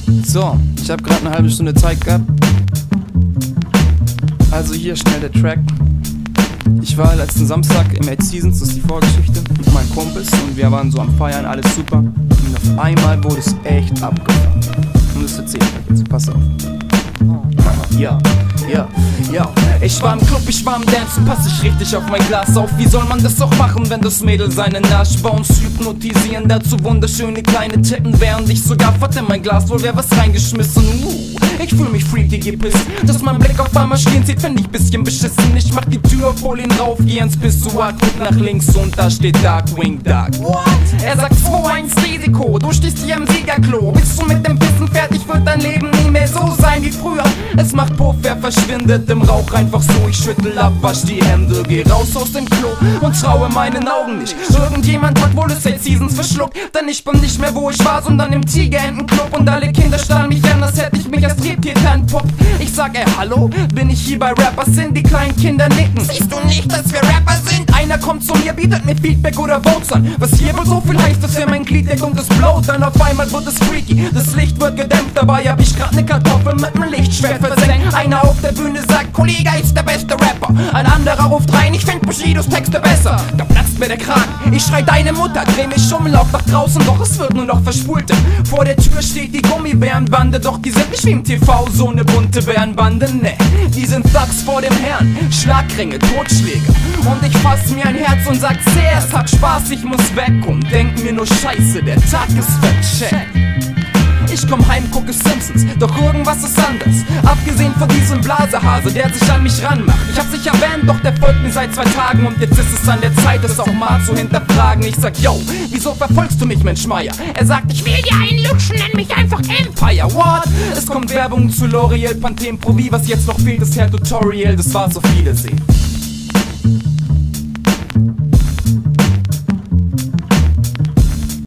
So, ich habe gerade eine halbe Stunde Zeit gehabt. Also hier schnell der Track. Ich war letzten Samstag im 8 Seasons, das ist die Vorgeschichte, mit meinen Kumpels und wir waren so am Feiern, alles super. Und auf einmal wurde es echt abgefahren. Und das erzähl ich euch jetzt, pass auf. Ja, ja, ja. Ich war im Club, ich war am Dancen, pass ich richtig auf mein Glas auf. Wie soll man das auch machen, wenn das Mädel seinen Arsch bei uns hypnotisieren? Dazu wunderschöne kleine Tippen, während ich sogar fast in mein Glas wohl wär was reingeschmissen. Ich fühl mich freaky gepisst, dass mein Blick auf einmal stehen sieht, find ich bisschen beschissen. Ich mach die Tür auf, hol ihn rauf, geh ins Pissoir, guck nach links und da steht Darkwing Duck. What? Er sagt 2-1 Risiko, du stehst hier im Siegerklo. Bist du mit dem Pissen fertig, wird dein Leben nie mehr so sein wie früher. Es macht Puff, er verschwindet im Rauch einfach so. Ich schüttel ab, wasch die Hände, geh raus aus dem Klo und traue meinen Augen nicht. Irgendjemand hat wohl das 8 Seasons verschluckt, denn ich bin nicht mehr wo ich war, sondern im Tigerentenclub. Und alle Kinder starren mich an, als hätte ich mich als Triebtäter entpuppt. Ich sag, hallo, bin ich hier bei Rappers? Sind die kleinen Kinder nicken? Siehst du nicht, dass wir Rapper sind? Einer kommt zu mir, bietet mir Feedback oder Votes an. Was hier wohl so viel heißt, dass er mein Glied deckt und es blowt. Dann auf einmal wird es freaky, das Licht wird gedämpft. Dabei hab ich grad ne Kartoffel mit nem Lichtschwert versenkt. Einer auf der Bühne sagt, Kollege ist der beste Rapper. Ein anderer ruft rein, ich find Bushidos Texte besser. Da platzt mir der Kragen, ich schrei deine Mutter, dreh mich Schummellauf nach draußen, doch es wird nur noch verspult. Vor der Tür steht die Gummibärenbande, doch die sind nicht wie im TV, so ne bunte Bärenbande, ne. Die sind Thugs vor dem Herrn, Schlagringe, Totschläge. Und ich fass mir ein Herz und sag, sehr, es hat Spaß, ich muss weg und denk mir nur Scheiße, der Tag ist vercheckt. Ich komm heim, gucke Simpsons, doch irgendwas ist anders. Abgesehen von diesem Blasehase, der sich an mich ranmacht. Ich hab's nicht erwähnt, doch der folgt mir seit 2 Tagen. Und jetzt ist es an der Zeit, es auch mal zu hinterfragen. Ich sag, yo, wieso verfolgst du mich, Mensch Meier? Er sagt, ich will dir einen lutschen, nenn mich einfach Empire. What? Es kommt Werbung zu L'Oreal, Pantene Pro, wie was jetzt noch fehlt, ist Herr Tutorial. Das war's, auf Wiedersehen.